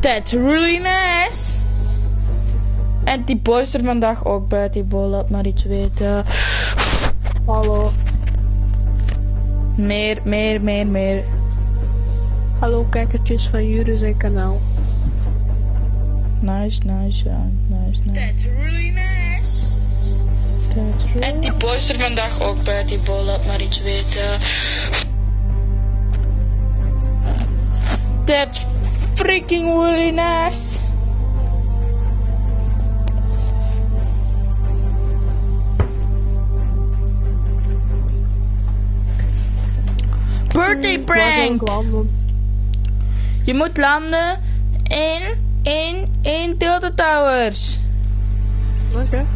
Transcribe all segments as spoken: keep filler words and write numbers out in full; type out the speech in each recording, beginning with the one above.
That's really nice. En die boy is er vandaag ook bij, die boy, laat maar iets weten. Hallo. Meer, meer, meer, meer. Hallo kijkertjes van jullie zijn kanaal. Nice, nice, ja. Nice, nice. That's really nice. That's really... En die boy is er vandaag ook bij, die boy, laat maar iets weten. That's freaking really nice. Birthday prank! Je moet landen in, in, in Tilted Towers. Oké. Okay.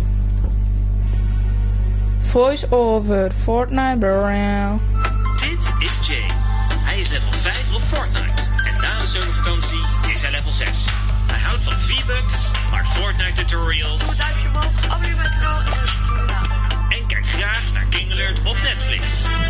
Voice over, Fortnite bro. Dit is Jay. Hij is level vijf op Fortnite. En na de zomervakantie is hij level zes. Hij houdt van V-Bucks, maakt Fortnite tutorials. Doe een duimpje omhoog, abonneer mijn kanaal en dan zie je later. En kijkt graag naar King Alert of Netflix.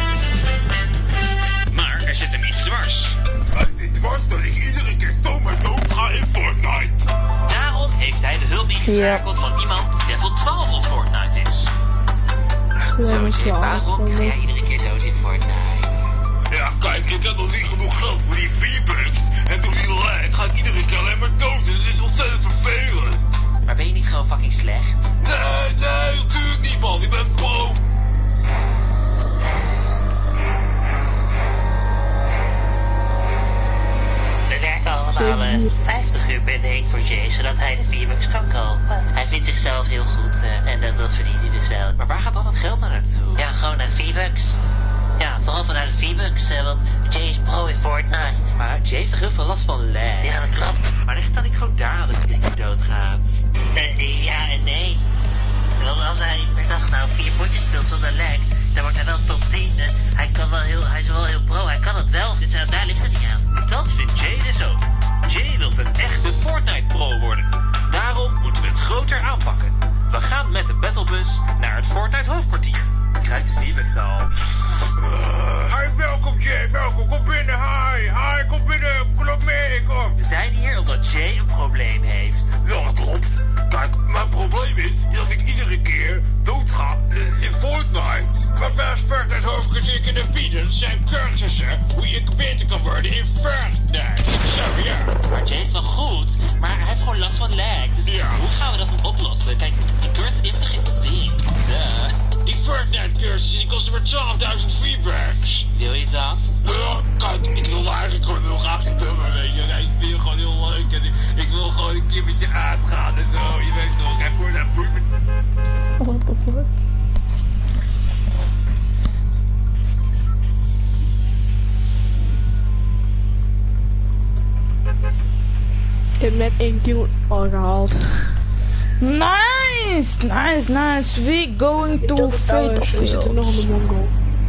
Maar er zit hem iets dwars. Het is dwars dat ik iedere keer zomaar dood ga in Fortnite. Daarom heeft hij de hulp ingeschakeld van iemand die level twaalf op Fortnite is. Zo Jay, waarom ga jij iedere keer dood in Fortnite? Ja, kijk, ik heb nog niet genoeg geld voor die V-Bucks. En door die lag ga ik iedere keer alleen maar dood. Dus het is ontzettend vervelend. Maar ben je niet gewoon fucking slecht? Nee, nee, natuurlijk niet, man. Ik ben pro. We werken allemaal uh, vijftig uur per week voor Jay, zodat hij de V-Bucks kan kopen. Hij vindt zichzelf heel goed uh, en dat, dat verdient hij dus wel. Maar waar gaat al dat geld naar naartoe? Ja, gewoon naar V-Bucks. Ja, vooral vanuit de V-Bucks, uh, want Jay is pro in Fortnite. Maar Jay heeft toch heel veel last van lag? Ja, dat klopt. Maar ligt dan niet gewoon daar aan dat hij doodgaat? Uh, ja en nee. Want als hij per dag nou vier potjes speelt zonder lag, dan wordt hij wel top tien. Uh, hij, kan wel heel, hij is wel heel pro, hij kan het wel. Dus uh, daar ligt het niet aan. Dat vindt Jay dus ook. Jay wil een echte Fortnite pro worden. Daarom moeten we het groter aanpakken. We gaan met de battlebus naar het Fortnite hoofdkwartier. Krijgt de V-Bucks al. Uh, hi, welkom Jay, welkom. Kom binnen, hi. Hi, kom binnen. Kom mee, kom. We zijn hier omdat Jay een probleem heeft. Ja, dat klopt. Kijk, mijn probleem is dat ik iedere keer doodga uh, in Fortnite. Maar bij Fortnite hoofdkwartier in de bieden zijn cursussen hoe je beter kan worden in Fortnite. Zo, ja. Maar Jay is wel goed, maar hij heeft gewoon last van lag. Dus ja. Hoe gaan we dat dan oplossen? Kijk, die cursus heeft toch geen ding. Duh. Die Fortnite cursus die kost maar twaalfduizend V-Bucks. Wil je dat? Ja, kijk, ik wil eigenlijk gewoon heel graag in dummen, weet je. Nee, ik vind het gewoon heel leuk en ik, ik wil gewoon een keer met je uitgaan en zo. Je weet toch, en voor dat boeit me. What the fuck? Ik heb net één kill al gehaald. Nice, nice, nice. We going to Fate of We zitten nog op de Mongol.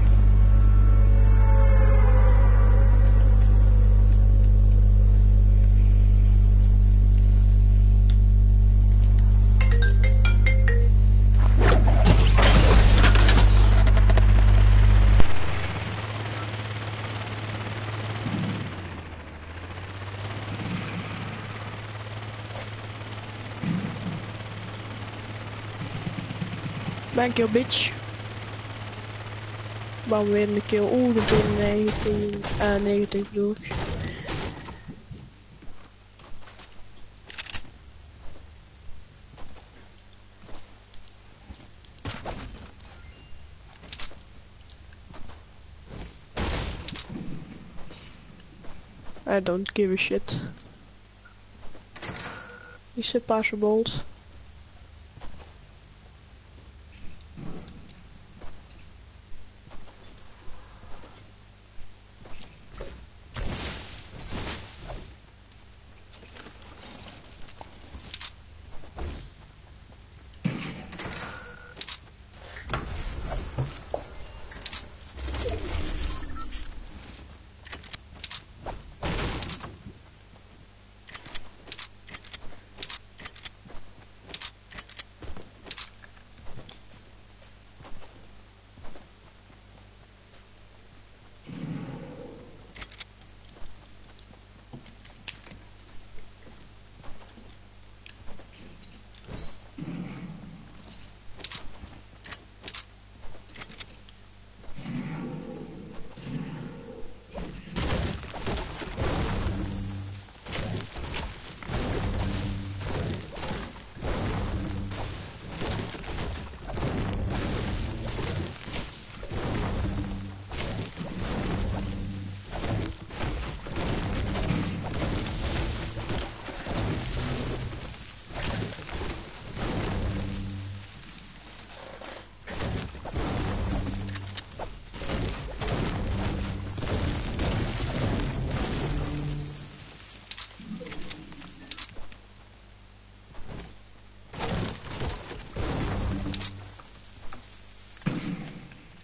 Thank you, bitch. Bam, weer een kill. Oeh, dat is negentien. Uh, negentien bedoel ik. I don't give a shit. Is it possible?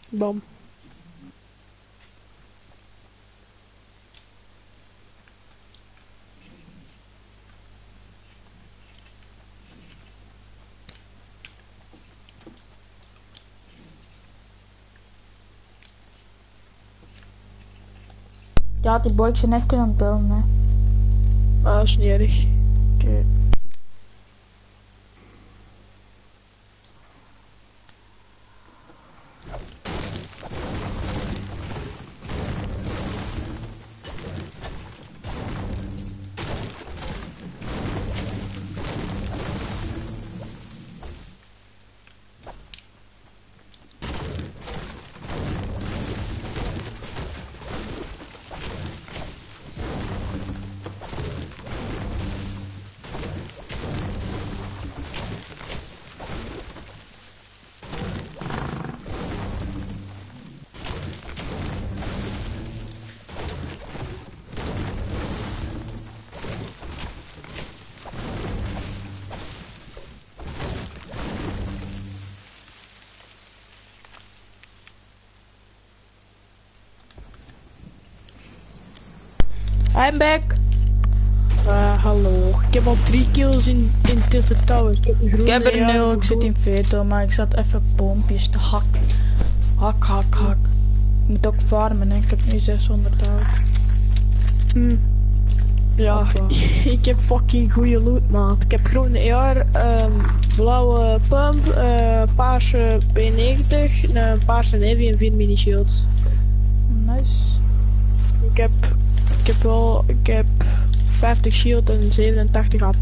Bam. Ja, die boy, ik zijn even aan het bellen, hè. Ah, dat is niet erg. Oké. Okay. I'm back. Uh, hallo. Ik heb al drie kills in, in Tilted Towers. Ik heb, ik heb er nul, ik zit in veertig, maar ik zat even boompjes te hakken. Hak, hak, hak. Ik moet ook farmen, hè. Ik heb nu zeshonderdduizend. Hm. Ja, ik heb fucking goede loot, maat. Ik heb groene E R, um, blauwe pump, uh, paarse P negentig, een paarse heavy en vier mini shields. Nice. Ik heb, ik heb wel, ik heb vijftig shield en zevenentachtig A P.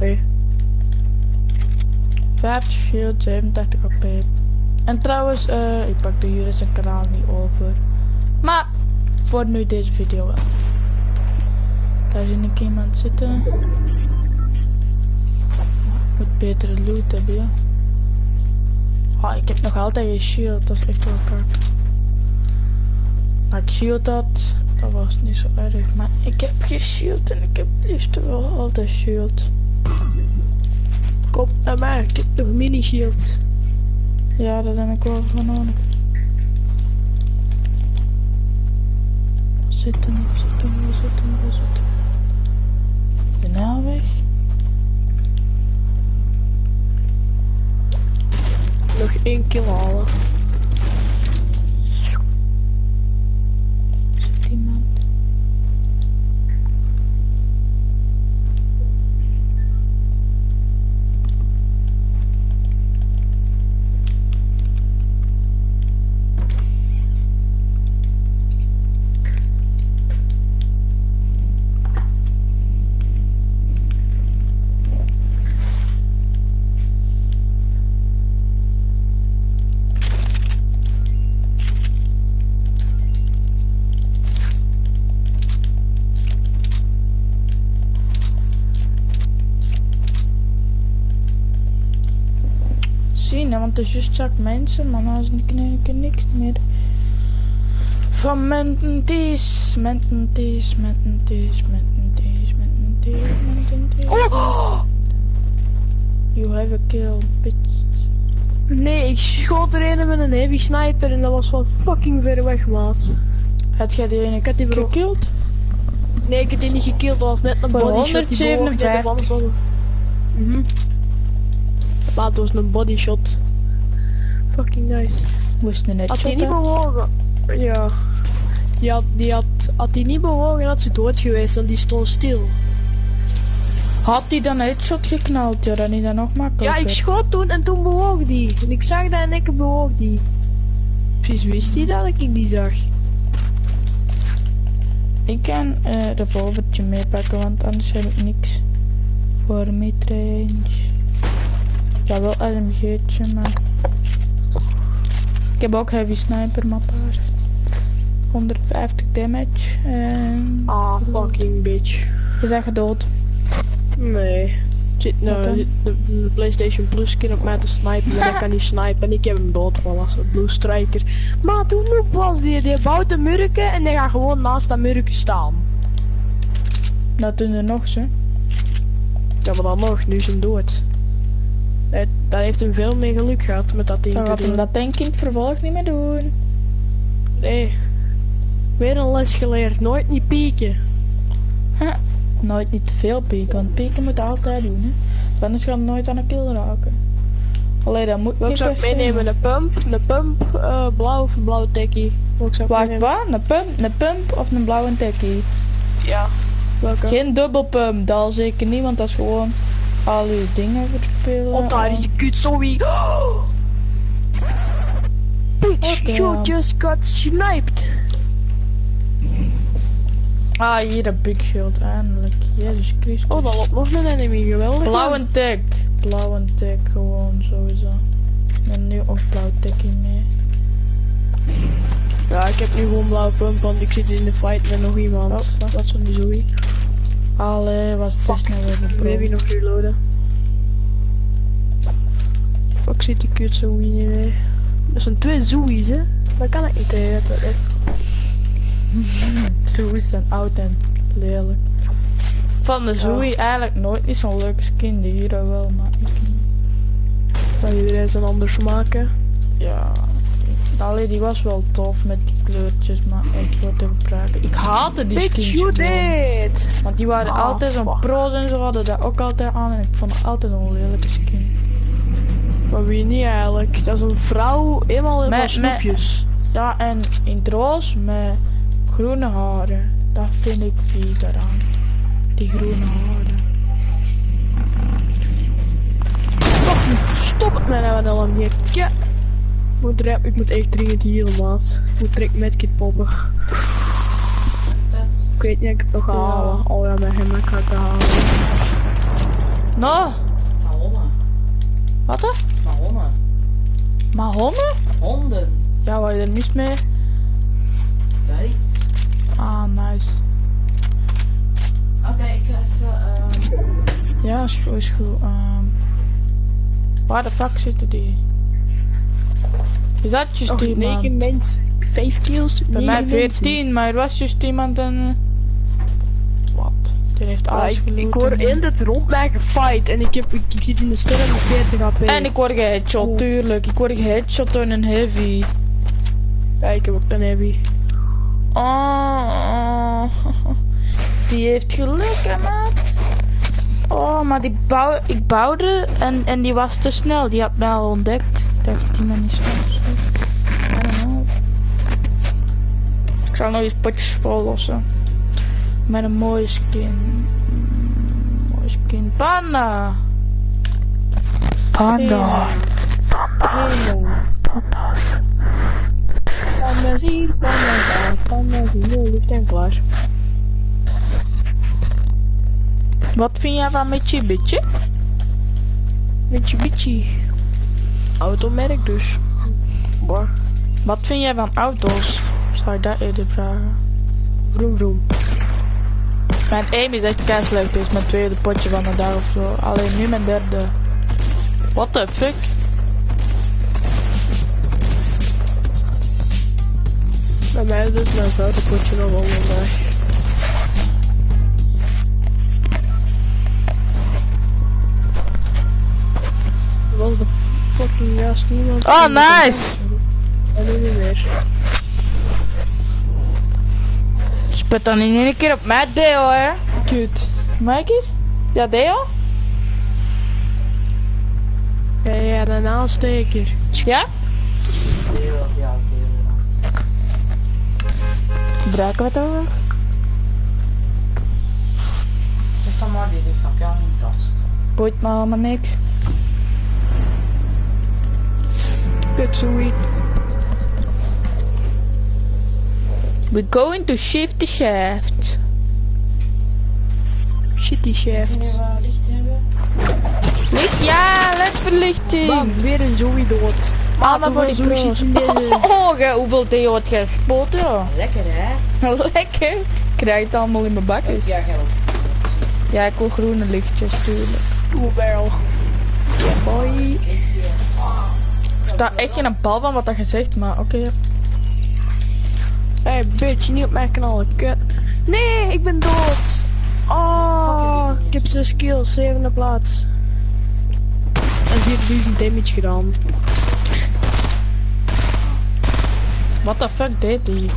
vijftig shield, zevenentachtig A P. En trouwens, uh, ik pak de hier zijn kanaal niet over. Maar, voor nu deze video wel. Daar zie ik iemand zitten. Ik moet betere loot hebben, ja. Ah, ik heb nog altijd een shield, dat is echt wel kak. Maar ik shield had, dat was niet zo erg. Maar ik heb geen shield en ik heb het liefst wel altijd shield. Kom naar mij, ik heb nog mini shield. Ja, dat heb ik wel van nodig. Waar zit hem, waar zit hem, waar zit hem, waar zit hem? De snelweg. Nog één kill halen. Zit iemand? Want het is juist zak mensen, maar nou is ik niks meer. Van mententies, mententies, mententies, mententies, mententies, mententies. Oh! You have a kill, bitch. Nee, ik schoot er een met een heavy sniper en dat was van fucking ver weg, maat. Had jij die ene ik had die gekillt? Nee, ik heb die niet gekillt, dat was net een bodyshot die honderdzevenenvijftig. was. Mhm. Maar het was een bodyshot. Fucking nice. Moest me net had hij shotten. niet bewogen? Ja. Die had, die had, had hij niet bewogen, had ze dood geweest en die stond stil. Had hij dan een headshot geknald? Ja, dan is dat nog makkelijker. Ja, ik schoot toen en toen bewoog die. En ik zag dat en ik bewoog die. Precies wist hij dat ik die zag. Ik kan uh, de revolvertje meepakken, want anders heb ik niks voor midrange. Ja, wel L M G'tje, maar... Ik heb ook heavy sniper, maar paar. honderdvijftig damage en... Ah, fucking bitch. Je bent gedood. Nee. Zit nou, zit de, de PlayStation Plus skin op mij te snipen en ik kan niet snipen en ik heb hem doodgevallen als een Blue Striker. Maar toen noob was die, die bouwt een murken en die gaat gewoon naast dat murken staan. Dat doen er nog zo. Ja, maar dan nog, nu is hem dood. Dat, dat heeft hem veel meer geluk gehad met dat ding. Dan gaat hem dat denk ik in het vervolg niet meer doen. Nee. Weer een les geleerd. Nooit niet pieken. Huh. Nooit niet te veel pieken, want pieken moet je altijd doen, hè. Anders gaat het nooit aan een kill raken. Alleen dat moet Welk niet zou ik per se. meenemen? Een pump? Een pump? Uh, blauw of een blauwe tekkie? Welk zou ik Wacht, meenemen? wat? Een pump, een pump of een blauwe tekkie? Ja. Welke? Geen dubbel pump, dat al zeker niet, want dat is gewoon al uw dingen verspillen. Oh, daar is die kut zowie. Oh! Bitch, Oké, you ja. just got sniped. Ah, hier een big shield, eindelijk. Jezus Christus. Oh, daar loopt nog een enemy, geweldig. Blauwe tag. Blauwe tag, gewoon sowieso. En nu ook blauwe taggie mee. Ja, ik heb nu gewoon blauwe pump, want ik zit in de fight met nog iemand. Oh, wat? Dat is van die zowie. Allee, was het best nou weer Ik wil hier nog reloaden. Fuck zit die kut zowie niet mee. Dat zijn twee zoeis, hè. Dat kan ik niet tegen. Dat is... Zoe's zijn oud en lelijk. Van de Zoe eigenlijk nooit niet zo'n leuke skin, de hero wel, maar ik niet. Kan iedereen zijn anders maken? Ja, allee, die was wel tof met die kleurtjes, maar echt wat te gebruiken. Ik haatte die Bitch, skins you gewoon. did! Want die waren Ah, altijd zo'n fuck. pro's en zo hadden dat ook altijd aan en ik vond het altijd een lelijke skin. Maar wie niet eigenlijk? Dat is een vrouw, eenmaal in Met- van snoepjes. Ja, en in het roze met groene haren. Dat vind ik vies daaraan. Die groene haren. Fuck, stop het mij nou wel een keer. Ja. Moet er- Ik moet echt dringend healen, maat. Ik moet direct medkit poppen. Ik weet niet of ik het nog ga Ja. halen. Oh ja, met hem ga ik het halen. Nou, Mahonnen. wat er? Mahonnen. Mahonnen? Honden. Ja, wat je er mis mee? Weet. Ah, nice. Oké, ik ga even... ehm Ja, is goed, is goed. Ehm waar de fuck zitten die? Is dat juist Nog iemand? negen mensen. Vijf kills. Bij negen mij mensen. veertien, maar er was juist iemand en... Wat? Die heeft Ja, alles ik, geloot. ik hoor en- in dat rond mij gefight en ik, heb, ik, ik zit in de sterren met veertig H P. En ik word geheadshot, Oh. tuurlijk. Ik word geheadshot door een heavy. Ja, ik heb ook een heavy. Oh, die heeft geluk, hè, maat. Oh, maar die bouw, ik bouwde en, en die was te snel. Die had mij al ontdekt. Ik dacht dat die me niet snel was. I don't know. Ik zal nog eens potjes vol lossen. Met een mooie skin. Mm, mooie skin. Panda. Panda. Helemaal. Panda's. Panda's hier, panda's daar, panda's hier, heel goed en klaar. Wat vind jij van Mitsubishi? Mitsubishi. Automerk dus. Boah. Wat vind jij van auto's? Zou ik dat eerder vragen? Vroom vroom. Mijn aim is echt kei slecht, dit is mijn tweede potje van de dag of zo. Alleen nu mijn derde. What the fuck? Bij mij is het mijn vijfde potje nog wel vandaag. Wel de fucking gast niemand. Oh, nice! En nu niet meer. Spet dan in één keer op mij, Deo, hè? Kut. Mike eens? Ja, Deo? Ja, ja, een aansteker. Ja? deel, ja, deel. Gebruiken we het over? Dus dan maar, die ligt nog jou in de kast. Boeit me allemaal niks. Kut zoiets. We're going to shift the shaft. Shitty shaft. Kunnen we licht hebben? Licht, ja, ledverlichting. Bam, weer een zowie dood. Allemaal voor die hoeveel pro's. zoiets in deze- Oh, oh, hoeveel Deo had jij gespoten, ja. Lekker hè? Lekker. Ik krijg het allemaal in mijn bakjes. Ja, geld. Ja, ik wil groene lichtjes, tuurlijk. Oeh, barrel. Ja, boy. Ik sta echt geen bal van wat dat je zegt, maar oké. Okay. Hey, bitch, niet op mijn kanaal, kut. Nee, ik ben dood. Oh, ik heb zes kills, zevende plaats. En vierduizend damage gedaan. What the fuck deed hij?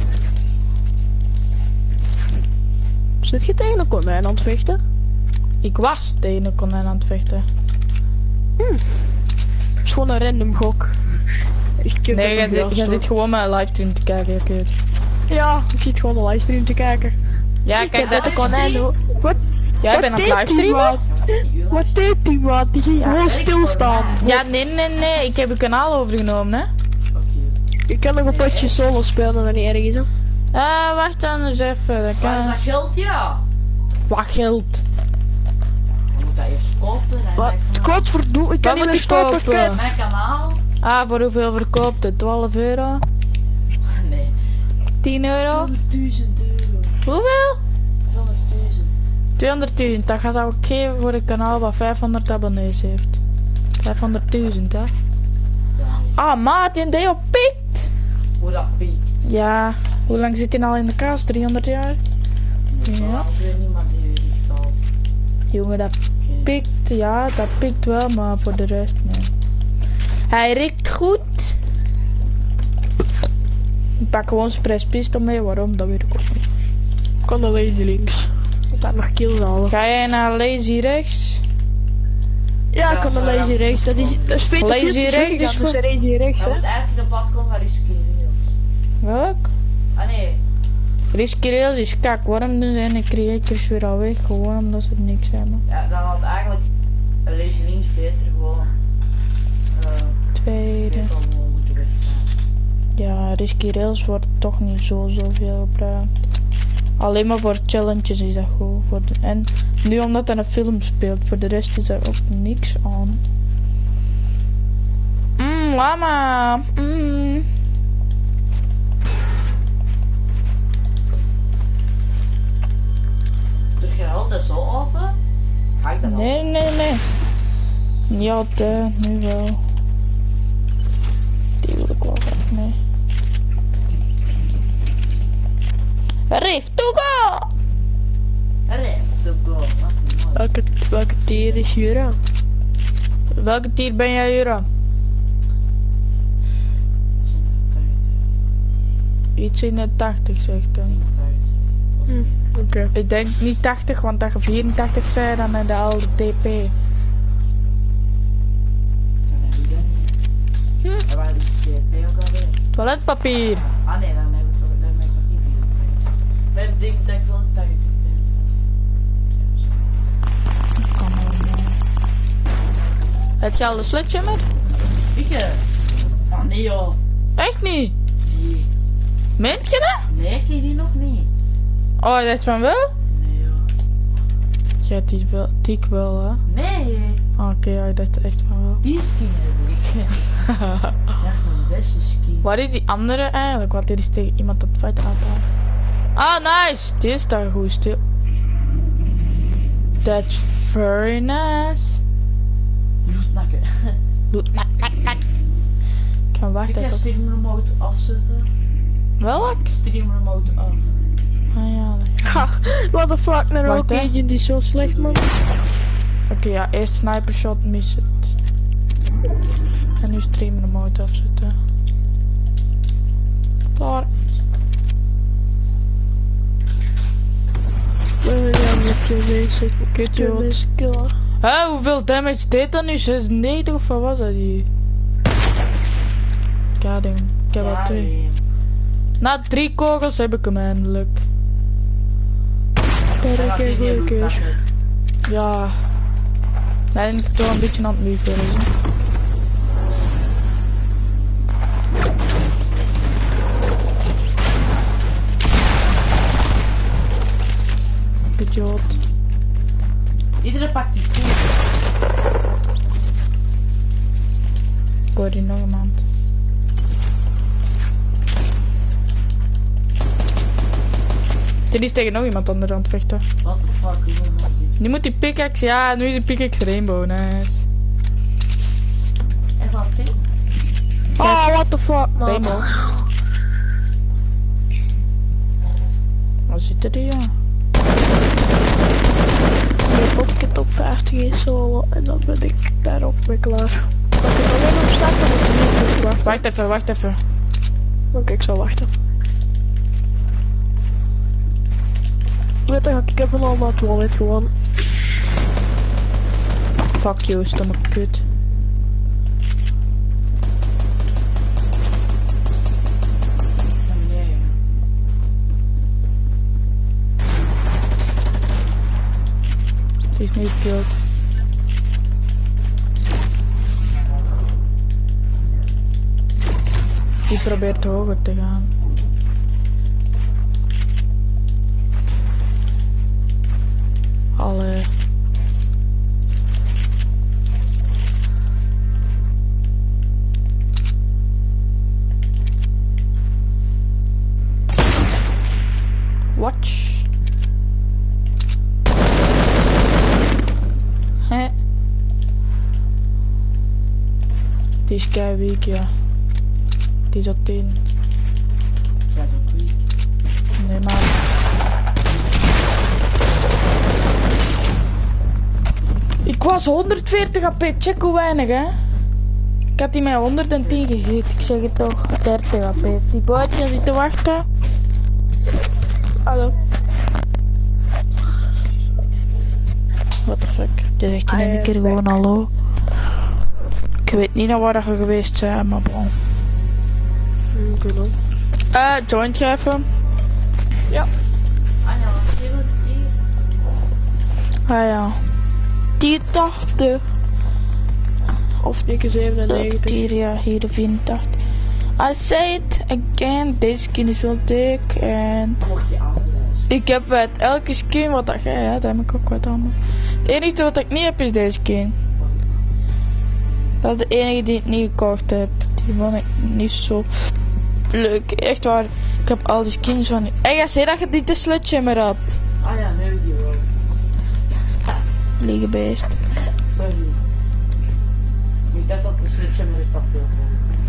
Zit je tegen een konijn aan het vechten? Ik was tegen een konijn aan het vechten. Hm. Het is gewoon een random gok. Ik heb Nee, er jij een zit- jij beeld zit op. gewoon mijn livestream te kijken, ik weet. Ja, ik zit gewoon een livestream te kijken. Ja, Ik kijk, heb net dat... een konijn hoor. Wat? Jij wat bent aan het deed die livestreamen? maat? Wat deed die maat? Die ging gewoon stilstaan. Ja, nee, nee, nee, ik heb je kanaal overgenomen, hè. Je kan nog een potje solo spelen en niet erg is, hè? Ah, wacht dan eens even. Dat Waar is kan... dat geld, ja? Wat geld? Je moet dat eerst kopen. En Wat? mijn kanaal. Godverdomme, ik kan Wat niet moet meer ik stoppen. kopen? kijk. Mijn kanaal? Ah, voor hoeveel verkoopt het? twaalf euro? Nee. tien euro? honderdduizend euro. Hoeveel? honderdduizend. tweehonderdduizend. Dat gaat ook geven voor een kanaal wat vijfhonderd abonnees heeft. vijfhonderdduizend, hè. Ja, Ah, maat, die deed op pikt. hoe dat piekt. Ja, hoe lang zit hij al in de kast? driehonderd jaar? Ja. Ja. Ik weet niet, maar die weet ik al. Jongen, dat pikt, ja, dat pikt wel, maar voor de rest, nee. Hij riekt goed. Ik pak gewoon zijn presspistol mee, waarom? Dat weet ik ook niet. Ik kan de lazy links. Ik laat nog kills halen. Ga jij naar lazy rechts? Ja, ik kan de lazy rechts. Dat is, dat is veel te Lazy veel te rechts zeggen, is dat is voor- lazy rechts, Hij hè. moet eigenlijk in de pas komen van Risky Rails. Welk? Ah nee. Risky Rails is kak, waarom zijn de creators weer al weg? Gewoon omdat ze niks hebben. Ja, dan had eigenlijk een Lazy Links beter gewoon. eh Tweede. beter gewoon moeten wegstaan. Ja, Risky Rails wordt toch niet zo zoveel gebruikt. Alleen maar voor challenges is dat goed. Voor de, en nu omdat hij een film speelt, voor de rest is er ook niks aan. Mmm, mama. Mmm. Doe je altijd zo open? Ga ik dat Nee, nee, nee. Niet altijd, nu wel. Die wil ik wel graag, nee. Rift to go! Rem to go. Wat mooi. Welke, welke tier is Jura? Welke tier ben jij, Jura? Iets in de tachtig, zegt hij. Hm, oké. Ik denk niet tachtig, want als je vierentachtig zei, dan heb je al de T P. Hm. En waar is de T P ook alweer? Toiletpapier. Ah nee, dan heb ik toch dan heb ik nog niet vierentachtig. We hebben denk dat ik wel tachtig ben. Kan wel, nee. Het je al de sledgehammer? Ik eh? Ah nee joh. Echt niet? Nee. Meent je dat? Nee, ik heb die nog niet. Oh, je dacht van wel? Nee joh. Ja, die wel, die ik wel, hè. Nee. Oké, okay, ja, ik dacht echt van wel. Die skin heb ik. Ja, mijn beste skin. Waar is die andere eigenlijk? Want dit is tegen iemand dat fight altijd. Ah, nice! Dit is daar goed stil. That's very nice. Loot nakken. Doet nak, nak, nak. Ik ga Ik wachten ga tot... stream remote afzetten. Welk? Stream remote af. Ah ja. dat- Ha, what the fuck, naar Wacht, ook hè. agent is zo slecht, man. Oké, okay, ja, eerst sniper shot, mis het. En nu stream remote afzetten. Klaar. We zijn met je bezig. Kut, Je joh. bent killer. Hé, hoeveel damage deed dat nu? zesennegentig of wat was dat hier? God damn, ik heb al twee. nee. Na drie kogels heb ik hem eindelijk. Daar Hij heb gaat ik die een goede loot keer. nakken. Ja. Nee, ik toch een beetje aan het lieferen. Hè. Idioot. Iedereen pakt die koe. Ik hoor hier nog iemand. Dit is tegen nog iemand anders aan het vechten. What the fuck, hoe moet man zitten? Nu moet die pickaxe, ja, nu is die pickaxe rainbow, nice. En wat zit? Oh, what the fuck, man. Rainbow. Waar zitten die, ja? De podcast op vijftig is solo en dan ben ik daarop weer klaar. Als ik alleen op sta, dan moet ik niet wachten. Wacht even, wacht even. Oké, ik zal wachten. Weet je, ik even al naar het toilet gewoon. Fuck you, stomme kut. Die is niet gekillt. Die probeert hoger te gaan. Allee. Watch. Hè? Die is kei weak, ja. Die is op tien. Ja, zo weak. Nee, maar. Ik was honderdveertig A P, check hoe weinig, hè. Ik had die met honderdtien gehit, ik zeg het toch, dertig A P. Die bootje zit te wachten. Hallo. What the fuck? Je zegt in I één am keer back. gewoon hallo. Ik weet niet naar waar je geweest bent, maar bon. Hmm, goed hoor. Eh, joint je even? Ja. Ah ja, zeventig. Ah ja. Die tachtig. Of dikke zevenennegentig. Hier, ja, hier de vierentachtig. I say it again, deze skin is wel dik en... Mocht je aanwijzen. Ik heb met elke skin wat dat jij hebt, heb ik ook wat allemaal. Het enige wat ik niet heb is deze skin. Dat is de enige die ik niet gekocht heb. Die vond ik niet zo leuk. Echt waar. Ik heb al die skins van... En jij zei dat je niet de sledgehammer had. Ah ja, nee, die wel. Liegebeest. Sorry. Ik dacht dat de sledgehammer is dat veel voor.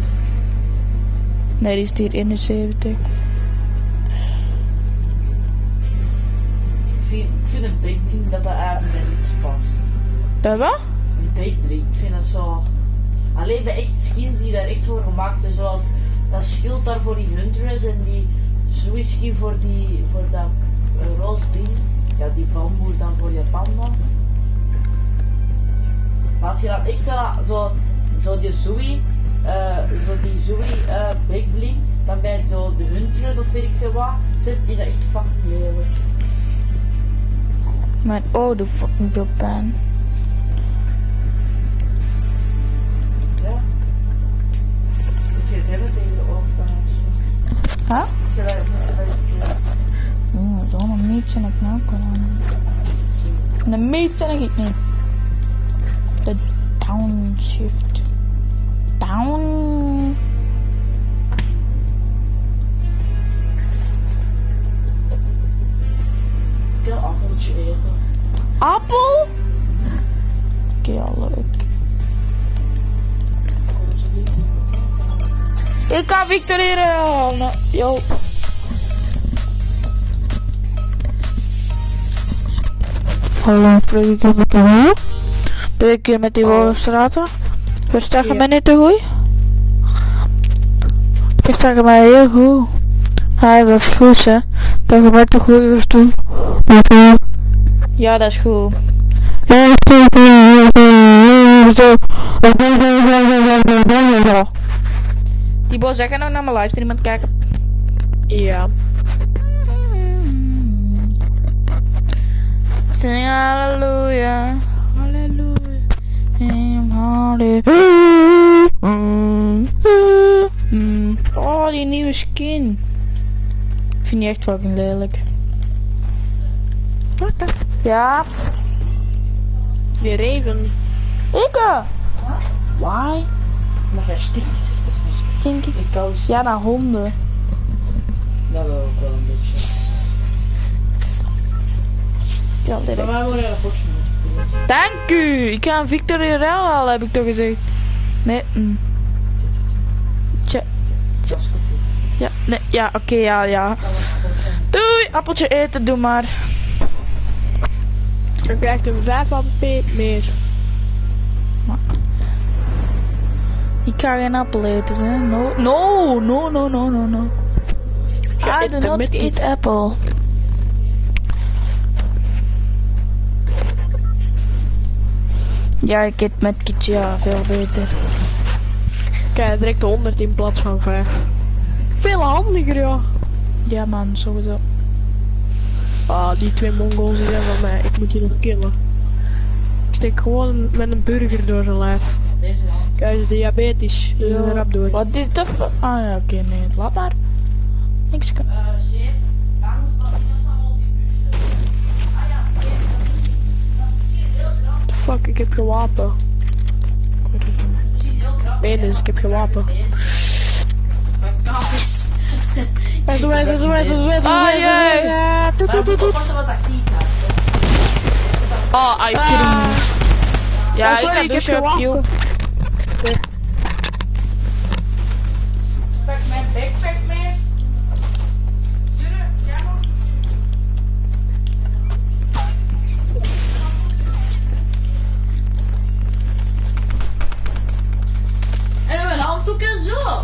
Nee, die is hier eenenzeventig. Ik vind, ik vind een big ding dat dat eigenlijk bij niks past. Bij wat? Een big ding, ik vind dat zo... Alleen bij echt skins die daar echt voor gemaakt zijn, zoals dat schild daar voor die Huntress en die Suiskin voor die, voor dat uh, roze ding. Ja, die bamboe dan voor je panda. Maar als je dan echt uh, zo, zo die Zui, uh, zo die Zui uh, big bling, dan bij zo de Huntress of weet ik veel wat, zit, is dat echt fucking lelijk. Mijn ogen doet fucking veel pijn. Ja. Moet je het hebben tegen de oogpijn of zo? Huh? Moet je dat, moet je dat iets uh, Oeh, zo'n meetje heb ik nou kunnen. zien? Een meetje heb ik niet. De downshift. Down. Ik wil een appeltje eten. Appel? Oké, ja, leuk. Ik kan victoreren. Yo. Hallo, spreek ik hier met die hoer? Ben ik hier met die Wolfstraten? Versta je Ja. mij niet te goed? Versta je mij heel goed? Ja, dat is goed, hè. Dat je mij te goed verstaan. Ja, dat is goed. Die boos zeggen nog naar mijn livestream aan het kijken. Ja. Sing hallelujah, hallelujah, sing hallelujah. Oh, die nieuwe skin. Ik vind die echt fucking lelijk. Ja, Die Raven. ik. Why? Maar jij stinkt, zeg, dat is maar zo. Denk ik. Ik kous. Ja, naar honden. Dat ook wel een beetje. Ja, Maar direct. wij worden een potje moeten. Dank u. Ik ga een Victory Real halen, heb ik toch gezegd. Nee. Mm. Tja. Dat is goed. Ja, nee, ja, oké, okay, ja, ja. Doei, appeltje eten, doe maar. Dan krijgt een vijf A P meer. Ik ga geen appel eten, hè. No, no, no, no, no, no, no. Ja, I do eet not met eat iets. apple. Ja, ik eet met kitje, ja, veel beter. Kijk, direct honderd in plaats van vijf. Veel handiger, ja. Ja man, sowieso. Ah, die twee Mongols die zijn van mij. Ik moet die nog killen. Ik steek gewoon met een burger door zijn lijf. Deze man. Kijk, hij is diabetisch. Dus Yo, een rap dood. Wat is dat voor... Ah ja, oké, nee, laat maar. Niks kan... Eh, zeep. Daar moet wat in staan op die bussen. Ah ja, zeep. Dat is misschien heel krap. Fuck, ik heb geen wapen. Misschien heel krap. Menens, ik heb geen wapen. Mijn kaas. En zo wijs, en zo wijs, en zo wijs, en zo Ah, wijs, en zo jee. wijs. Ja, toet, Maar toet, moet toet, toet. oppassen wat tactiek had. Ah, I Ah. kidding. Ja, Oh, sorry, ik ga ik heb douchen geen op you. wapen. Pak mijn backpack mee. Sturen, jij mag. En dan mijn handdoek en zo.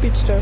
speed stuff.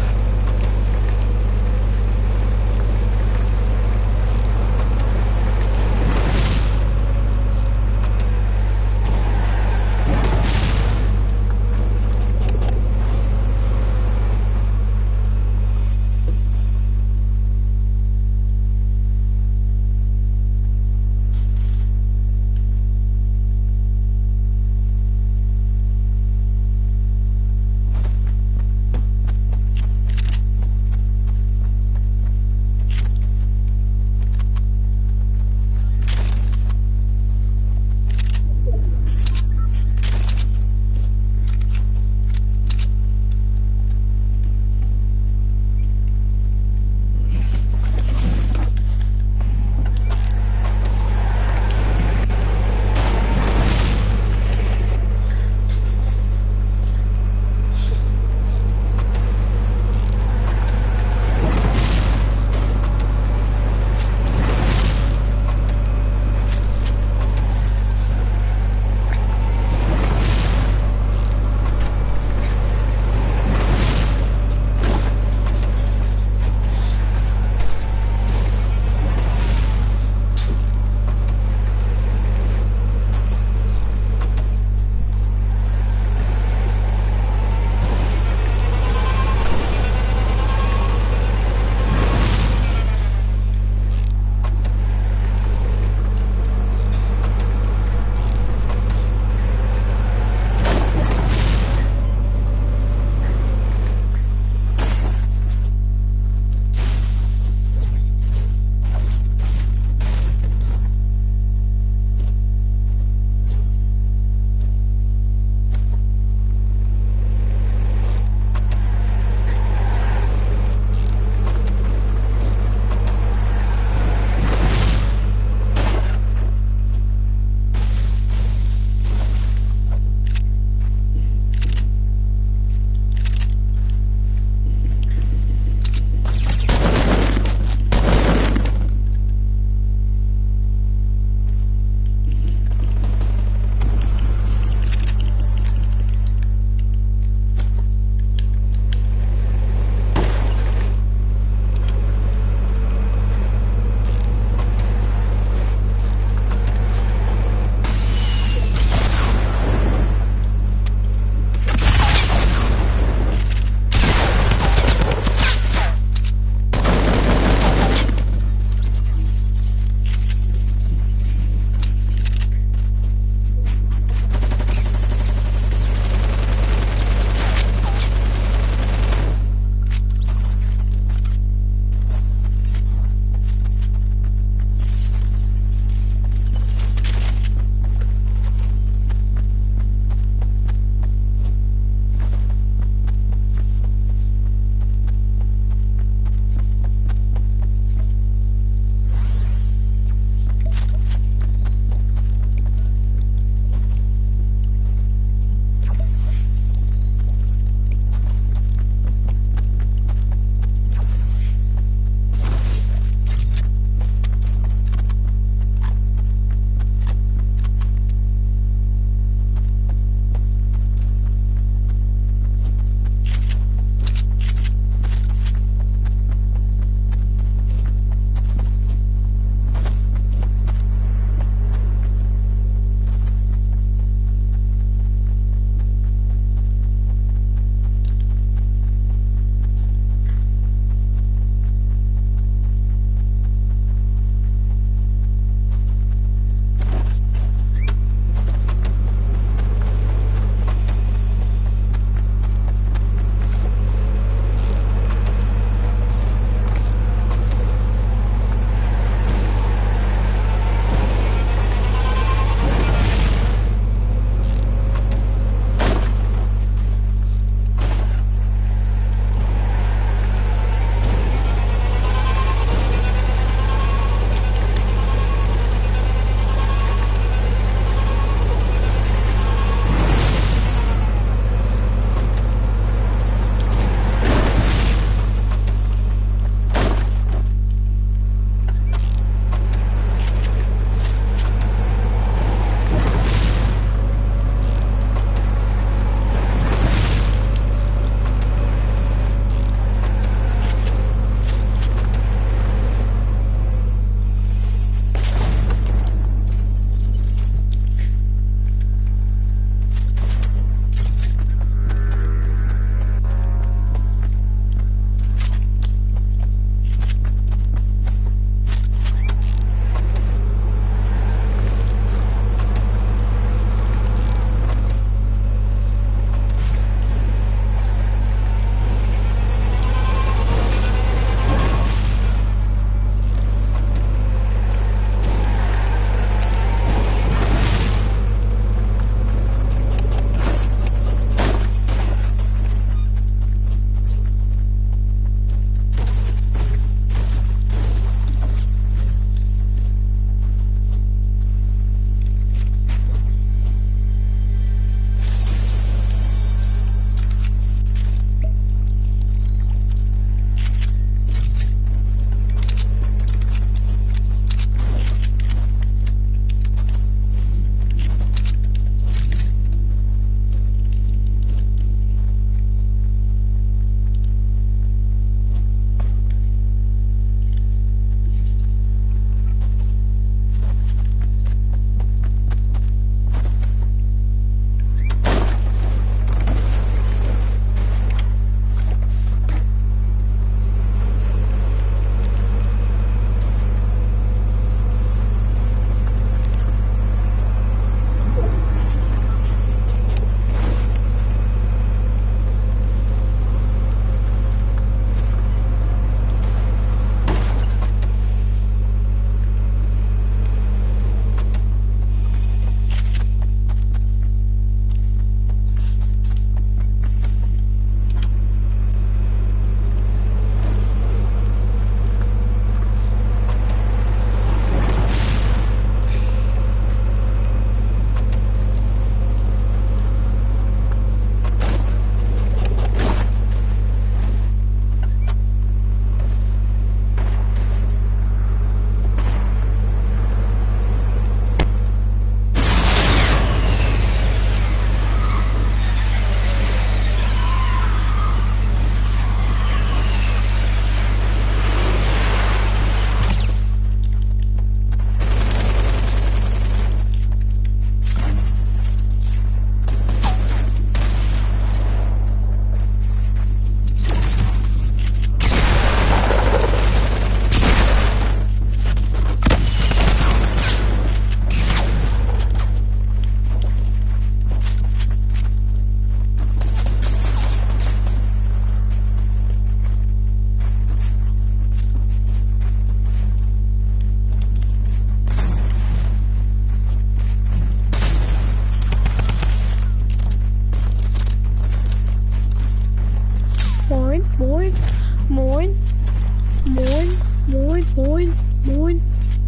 Moin. Moin. Moin. Moin. Moin.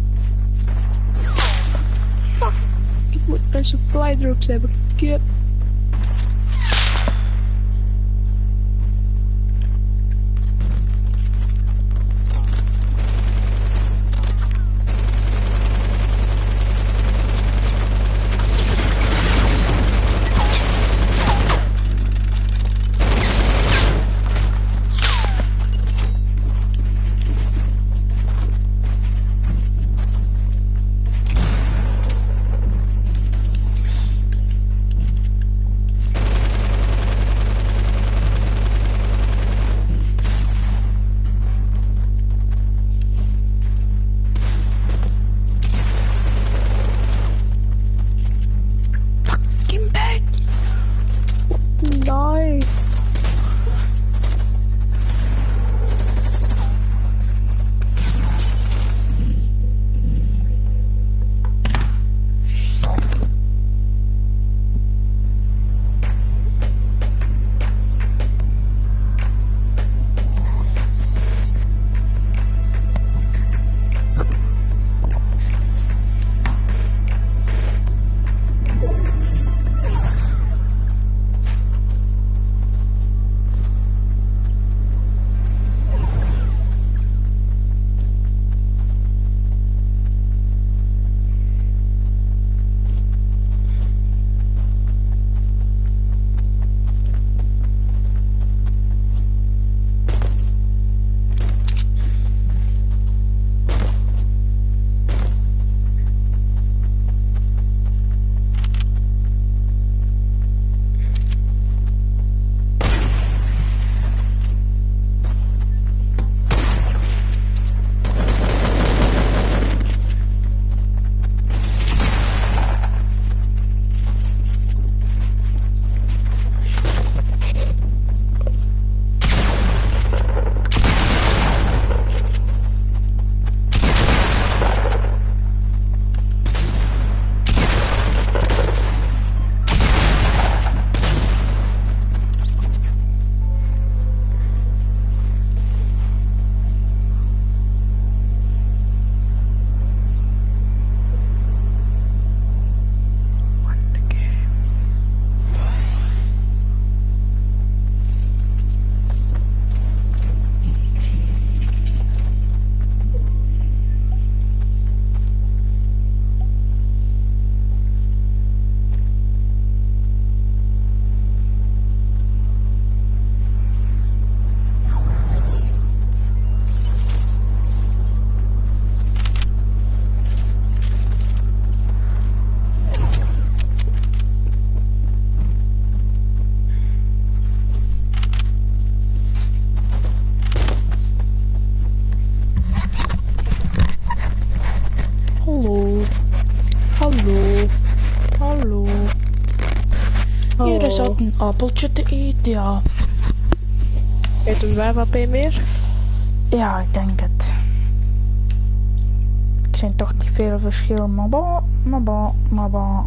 Fuck. Ik moet een supply drops hebben. Kut. Die. Hier zat een appeltje te eten, ja. Heeft een vijf H P meer? Ja, ik denk het. Het zijn toch niet veel verschillen, maar bon, maar bon, maar bon.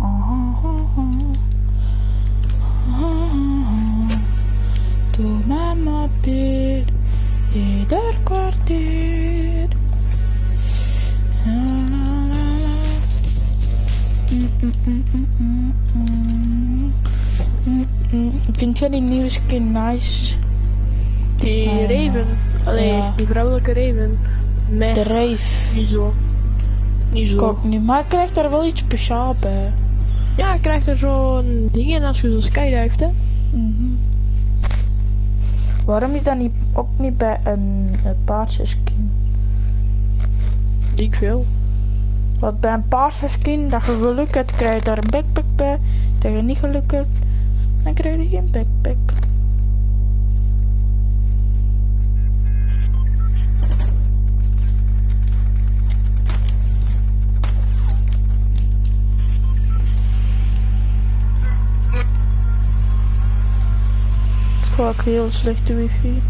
Doe mij maar weer ieder kwartier. Vind jij die nieuwe skin nice? Die Uh, Raven. Allee, ja. die vrouwelijke Raven. Nee, De Rave. niet zo. Niet zo. Kijk nu, maar ik krijg daar wel iets speciaals bij. Ja, je krijgt er zo'n ding in als je zo skydivet, hè. Mm-hmm. Waarom is dat niet, ook niet bij een, een paarse skin? Ik veel. Want bij een paarse skin, dat je geluk hebt, krijg je daar een backpack bij. Dat je niet geluk hebt, dan krijg je geen backpack. Fuck, heel slechte wifi.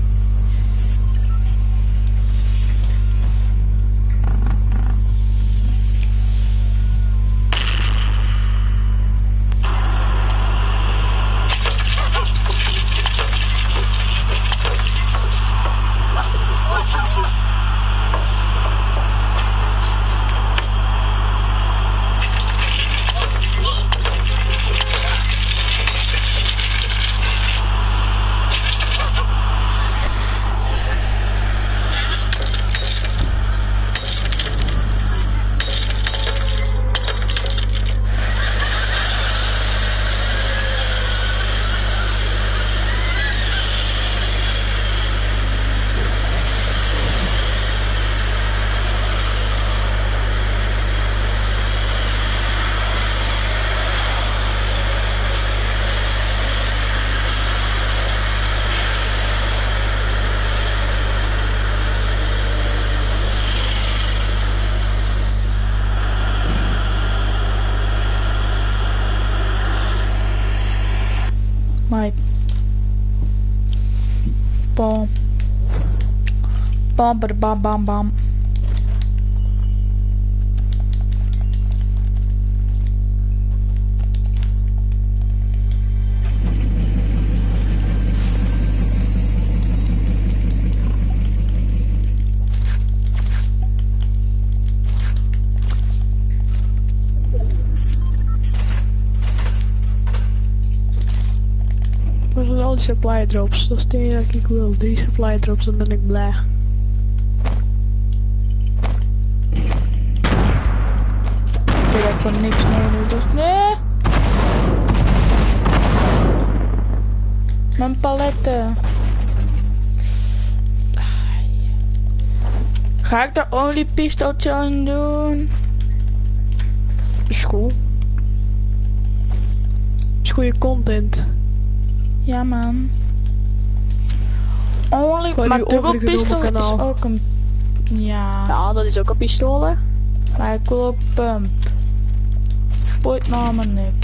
pom. Bam bam bam bam. Maar dat al die supply drops, dat is het enige dat ik wil. Drie supply drops, dan ben ik blij. Ik heb voor niks nodig. Nee! Mijn paletten. Ga ik daar only pistoltje aan doen? Is cool. Is goede content. Ja man. Only, Gooi maar die dubbel overgenomen pistool is kanaal. ook een... Ja. Ja, dat is ook een pistool, hè? Maar ik wil ook pump. Boeit me allemaal niks.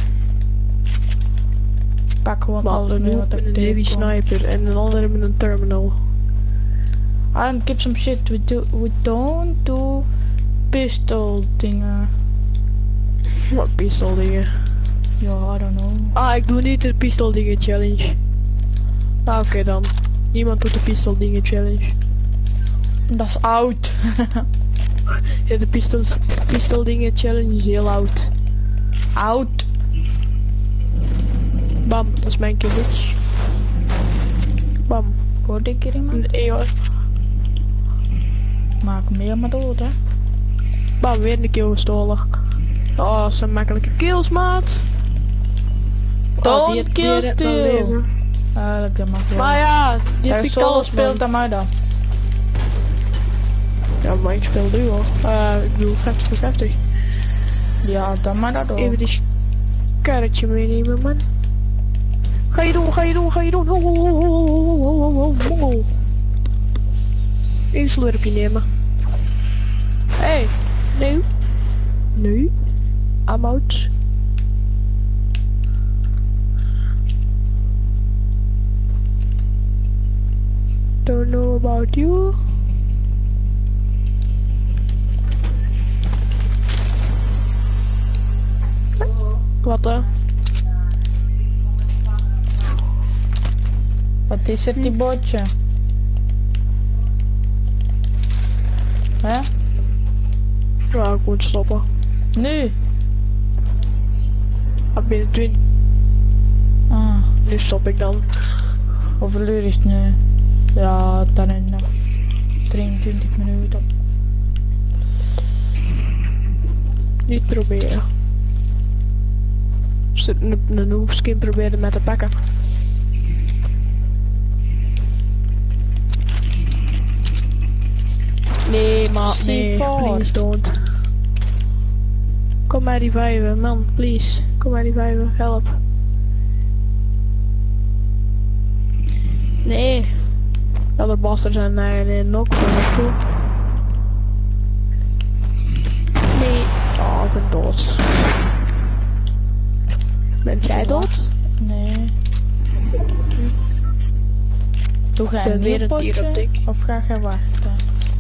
Ik pak gewoon Maar alles we mee wat hebben ik een heavy tegenkom. sniper en een andere met een terminal. I don't give some shit. We do we don't do pistol dingen. Wat pistool dingen? Ja, I don't know. Ah, ik doe niet de pistool dingen challenge. Ah, oké dan. Niemand doet de pistool dingen challenge. Dat is oud. Ja, de pistool, pistool dingen challenge is heel oud. Oud. Bam, dat is mijn kill bitch. Bam. Hoorde ik hier iemand? Een E O. Maak hem helemaal dood, hè. Bam, weer een kill gestolen. Oh, dat zijn makkelijke kills, maat. Don't die- die kill redt mijn steal. leven. Eigenlijk, dat mag wel. Maar ja, die Hij heb ik solo alles speelt man. aan mij dan. Ja, maar ik speel duo. Uh, ik bedoel vijftig voor vijftig. Ja, dan maar dat door. Even die karretje meenemen, man. Ga je doen, ga je doen, ga je doen. Ho, ho, ho, ho, ho, ho, ho, ho. Even een slurpje nemen. Hey, nee. Nee. I'm out. Don't know about you. Wat dan? Wat is het, die botje? Hè? Ja, ik moet stoppen. Nu? Ah, binnen twintig. Ah, Nu stop ik dan. hoeveel uur is het nu? Ja, dan in nog drieëntwintig minuten. Niet proberen. Zit een, een hoefskin proberen met te pakken. Nee, maar nee, C four. please don't. Kom maar reviven, man, please. Kom maar reviven, help. Nee. De andere basters zijn naar de knock voor me toe. Nee. Oh, ik ben dood. Ben jij dood? Nee. Doe Ik jij ben een weer nieuw een tier op potje? dik. Of ga jij wachten?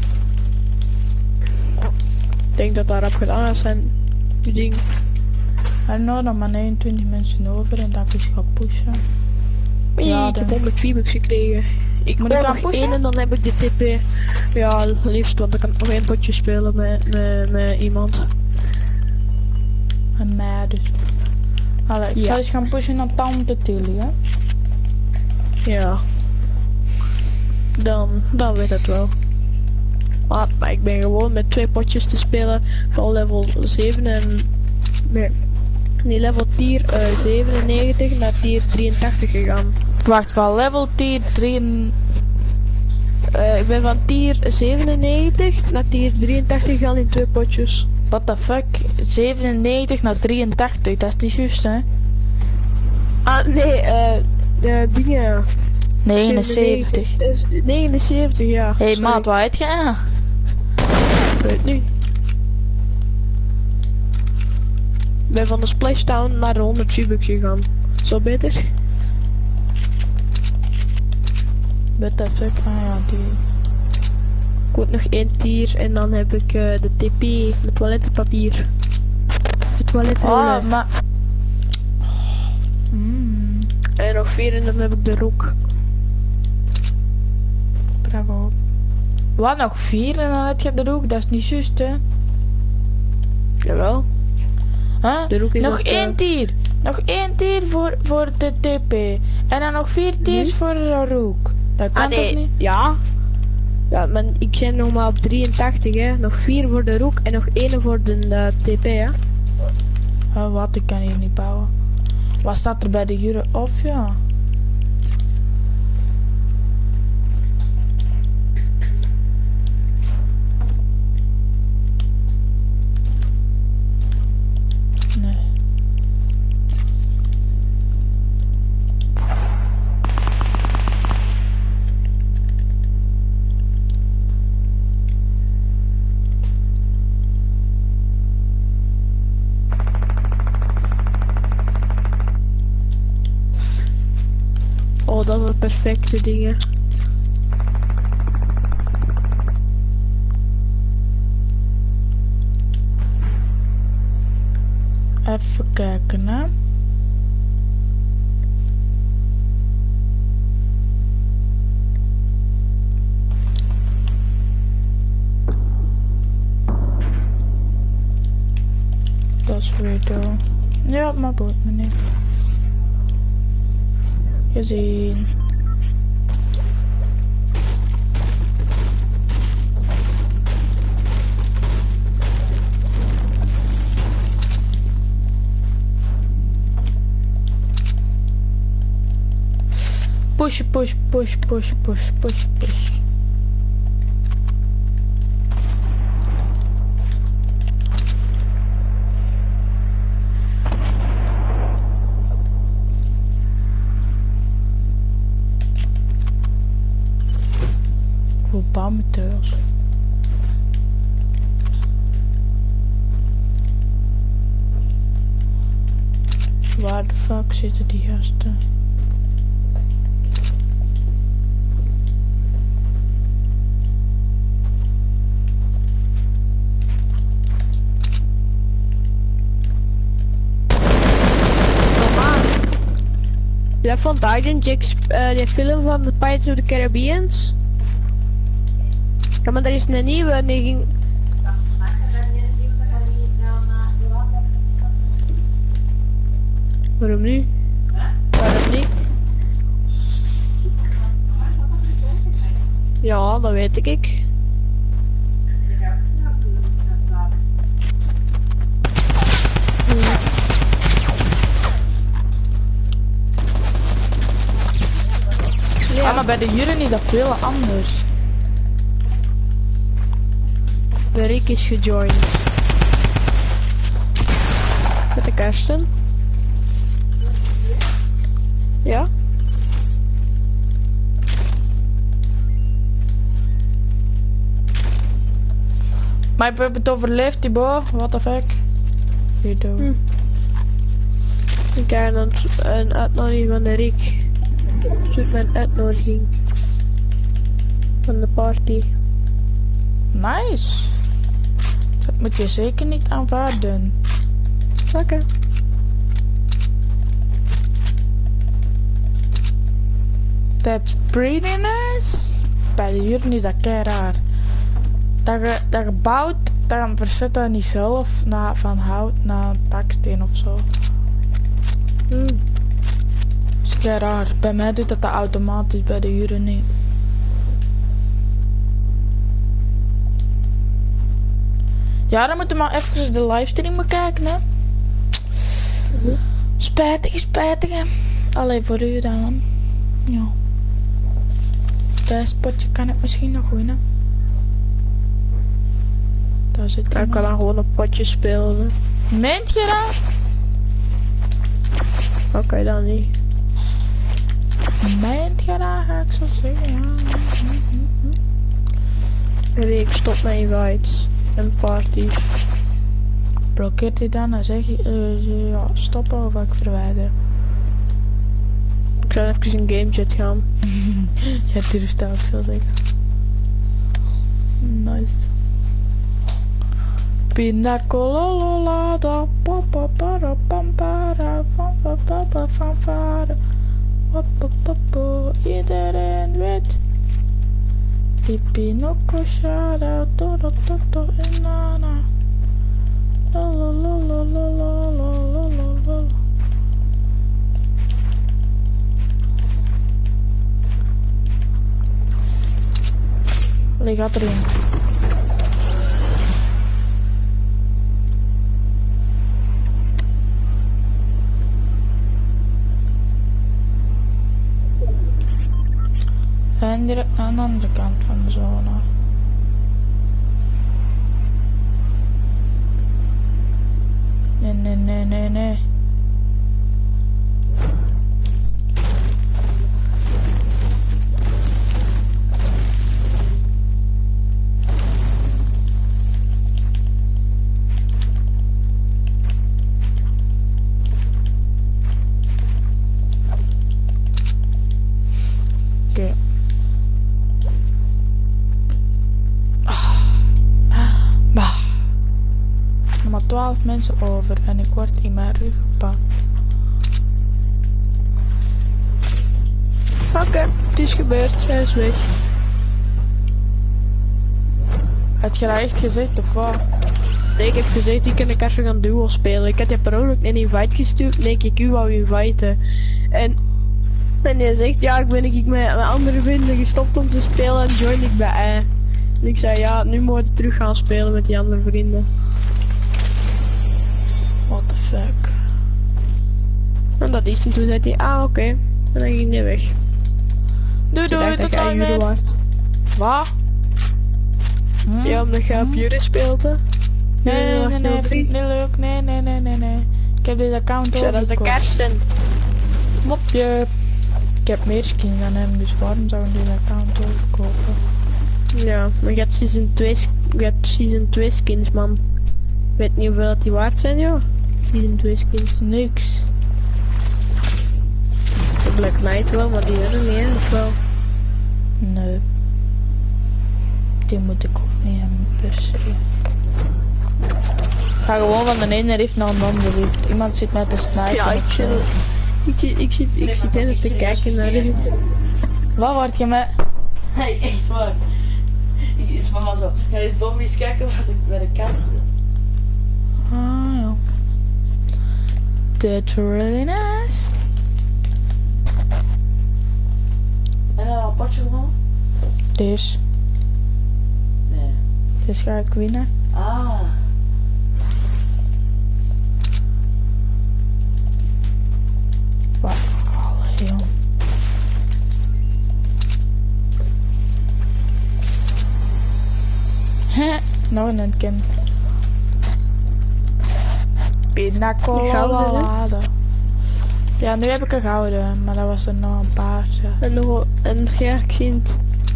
Ik denk dat daarop gedaan is en die ding. Er nog nog maar eenentwintig mensen over en dat is gaan pushen. Ja, Ja, ik heb dan- honderd V-bucks gekregen. Ik Moet moet ik nog gaan pushen? één en dan heb ik de T P. Ja, liefst, want dan kan ik nog één potje spelen met, met, met iemand. En mij dus. Allee, ik Ja. zal eens gaan pushen naar Tante Tilly, hè. Ja. Dan, dan weet het wel. Maar, maar ik ben gewoon met twee potjes te spelen van level zeven en... Nee, nee level tier uh, zevenennegentig naar tier drieëntachtig gegaan. Wacht, van level tier drie... Uh, ik ben van tier zevenennegentig naar tier drieëntachtig gegaan in twee potjes. What the fuck? zevenennegentig naar drieëntachtig, dat is niet juist, hè? Ah, nee, eh, uh, dingen... negenenzeventig. zevenennegentig, negenenzeventig, ja. Hé hey, Sorry. maat, waar heet je aan? Ik weet het niet. Ik ben van de Splashtown naar de honderd V-bucks gegaan. Zo beter? What the fuck? Ah ja, die. Ik moet nog één tier en dan heb ik uh, de T P, met toilettenpapier. De toilettenrollen. Ah, maar... Mm, En nog vier en dan heb ik de rook. bravo. Wat, nog vier en dan heb je de rook? Dat is niet juist, hè? Jawel. Huh? De rook is Nog ook, één uh, tier. Nog één tier voor, voor de T P. En dan nog vier tiers Mhm. voor de rook. Dat kan Ah nee, toch niet? ja. Ja, maar ik ben nog maar op drieëntachtig, hè. Nog vier voor de rook en nog één voor de uh, T P, hè. Oh, wat, ik kan hier niet bouwen. Wat staat er bij de jure of ja? Nee. Oh, dat zijn perfecte dingen. Even kijken, hè. Dat is video. Ja, maar boeit me niet. Gezien. Push, push, push, push, push, push, push. Voor bouwmateriaals. Waar de fuck zitten die gasten? Jij vond Diamond Jack's, uh, die film van The Pirates of the Caribbeans? Ja, maar er is een nieuwe en die ging... Waarom niet? Waarom niet? Ja, dat weet ik. Ja, maar bij de juren niet dat veel anders. De Rick is gejoined. Met de Karsten. Ja? Maar ik heb het overleefd, die boy. What the fuck? Video. Hm. Ik krijg een, een uitnodiging van de Rick. Zoek mijn uitnodiging. Van de party. Nice. Dat moet je zeker niet aanvaarden. Oké. Okay. That's pretty nice. Bij de juren is dat kei raar. Dat je, dat je bouwt, dan verzet dat niet zelf na, van hout naar baksteen of zo. Mm. Dat is kei raar. Bij mij doet dat, dat automatisch, bij de juren niet. Ja, dan moeten we maar even de livestream bekijken, hè. Mm. Spijtig, spijtig, hè. Alleen voor u dan. Ja. Dat spotje kan ik misschien nog winnen. Daar zit Ja, ik kan dan gewoon een potje spelen. Meent je dat? Oké, okay, dan niet. Meent je dat, ga ik zo zeggen, ja. Nee, ik stop mijn invites en parties. Blokkeert hij dan en zeg je, uh, ja, stoppen of ik verwijder? Ik ga even in gamechat gaan. Jij durft dat ook zo zeggen. Nice. Pina colada, papa para pampara, papa fanfare. Papa, iedereen weet. Pipino cochada, todo toto en nana. La la la la la la la la la. Lig gaat erin. En direct aan de andere kant van de zone. Nee, nee, nee, nee, nee. Oké. Bah. Nog maar twaalf mensen over en ik word in mijn rug gepakt. Oké, het is gebeurd, hij is weg. Had je dat echt gezegd of wat? Nee, ik heb gezegd, die kunnen elkaar gaan duo spelen. Ik had je per ongeluk een invite gestuurd, nee, ik u wou inviten. En, en hij zegt, ja, ik ben ik met mijn andere vrienden gestopt om te spelen en join ik bij hij. En ik zei, ja, nu moet je terug gaan spelen met die andere vrienden. What the fuck? En dat is, en toen zei hij, ah, oké. Okay. En dan ging hij weg. Doei Ik doei, dacht tot dat jij nooit Jury meer. waart. Wat? Hm? Ja, omdat je op Jury speelde. Nee, nee, nee, nee, nee, nul drie. vind ik niet leuk. Nee, nee, nee, nee, nee. Ik heb dit account Ik zei, dat is de overgekocht. kersten. Mopje. Ik heb meer skins dan hem, dus waarom zou ik dit account overkopen? Ja, maar je hebt season twee, sk- je hebt season twee skins, man. Ik weet niet hoeveel dat die waard zijn, ja. Season twee skins. Niks. De Black Knight wel, maar die hebben niet, hè, of wel. Nee. Die moet ik ook niet hebben, per se. Ik ga gewoon van de ene rift naar de andere rift. Iemand zit met de sniper Ja, ik of zit, zo. ik zit, ik zit, ik zit even te kijken naar de... Wat word je met? Nee, echt waar. Ik is mama zo. Ga eens boven eens kijken wat ik bij de kast heb. Ah ja. That's really nice. En dan een potje gewonnen? Dus, Nee. dus ga ik winnen. Ah. Wauw, jong. Nog een handkin. Pina colada. Ja, nu heb ik een gouden, maar dat was er nog een paar. Ja. En nog en ja, ik zie het.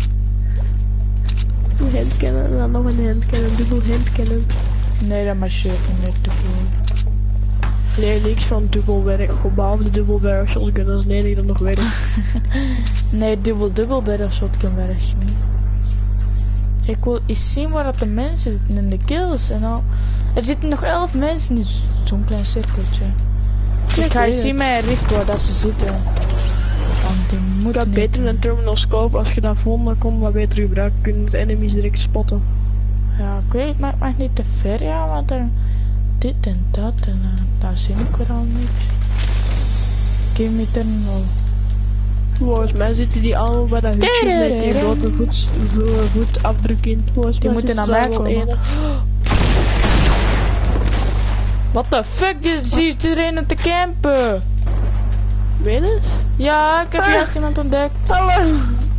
Een handcannon en dan nog een handcannon, een dubbel handcannon. Nee, dat marcheert niet meer te veel. Nee, niks van dubbelwerk, gewoon behalve de dubbelwerk shotgun, dat is het enige dat nog werkt. Nee, dubbel dubbel bij de shotgun werkt niet. Ik wil eens zien waar dat de mensen zitten in de kills en al. Er zitten nog elf mensen in zo'n klein cirkeltje. Ja, ik ga eens weet zien het. met een rift waar dat ze zitten. Want die Je moeten had niet. beter een terminal scope, als je dat vond, dan kon je dat beter gebruiken, kun je de enemies direct spotten. Ja, ik weet het, maar ik mag niet te ver, ja, want er dit en dat en uh, daar zie ik weer al niks. Give me terminal. Volgens mij zitten die allemaal bij dat hutje met die grote voet, vo- voetafdruk in. Volgens Die mij moeten zitten naar ze mij allemaal komen. ene. What the fuck, dit is iedereen te campen. Venus? Ja, ik heb Ah. juist iemand ontdekt. Hallo!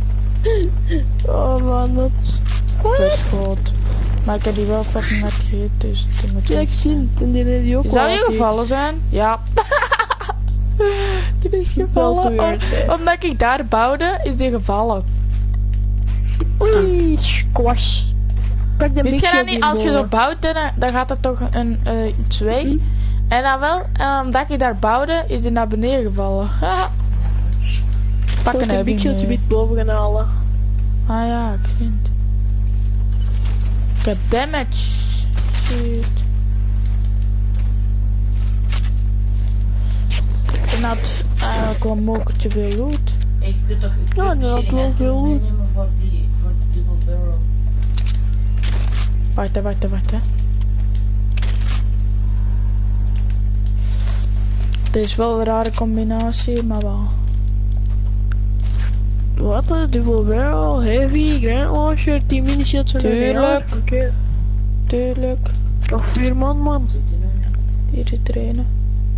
Oh man, dat... Verschoot. Maar ik heb die wel fucking net gegeten, dus die moet Ja, ik weg zie zijn. het. En die heeft die ook Zou wel je afgegeten. gevallen zijn? Ja. Die is Dat is wel gevallen. te weird, Om- hè. omdat ik daar bouwde, is die gevallen. Oei, squash. Pak de Wist je mixje dat op niet, die als je boven. zo bouwt, dan, dan gaat er toch een, uh, iets weg. Hm? En dan wel, eh, omdat ik daar bouwde, is die naar beneden gevallen. Pak Moet een een heavy big shotje mee. bij boven gaan halen. Ah ja, ik zie het. Ik heb damage. Shit. En dat eigenlijk wel een mokertje veel loot. Ik doe toch ik Ja, doe dat misschien wel echt veel goed. meenemen voor die, voor die double barrel. Wacht, hè, wacht, hè, wacht. Hè. Het is wel een rare combinatie, maar wel. Wat een dubbel barrel, heavy, grand launcher, tien mini shots en Tuurlijk. Oké. Okay. Tuurlijk. Nog vier man, man. Zit er nu niet. Hier is trainen.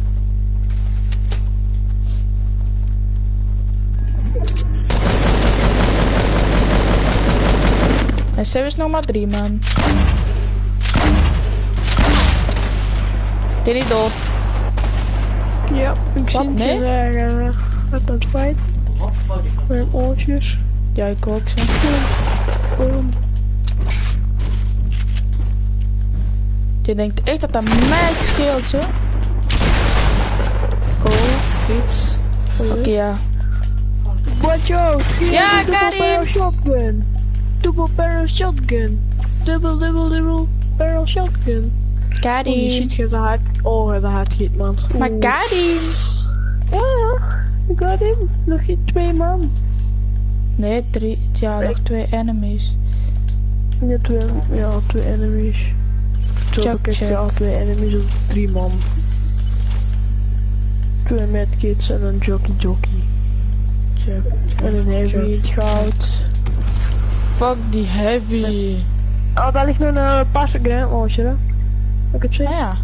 En ze is nog maar drie man. Die niet dood. Ja, ik zie Wat, het nee? je zeggen. Wat dat fight. Wat voor die Grand launchers. Ja, ik ook zo. Boom. Je denkt echt dat dat mij scheelt, zo? Oh, iets. Oké, ja. Watch out! Hier Ja, is een got double barrel him. shotgun. Double barrel shotgun. Double, double, double barrel shotgun. Got Holy shit, him. je zo hard. Oh, je zo hard giet, man. Maar Oeh. got him. Ja, ik got him. Nog geen twee man. Nee, drie. Ja, nog twee enemies. Ja, twee, ja, twee enemies. Zo Check, bekijkt, check. ja, twee enemies of drie man. Twee medkits en een jockey jockey. Check, check, En een heavy check. in het goud. Fuck die heavy. Oh, daar ligt nog een uh, paarse grand launcher, hè. Ik het Ah zeggen? ja.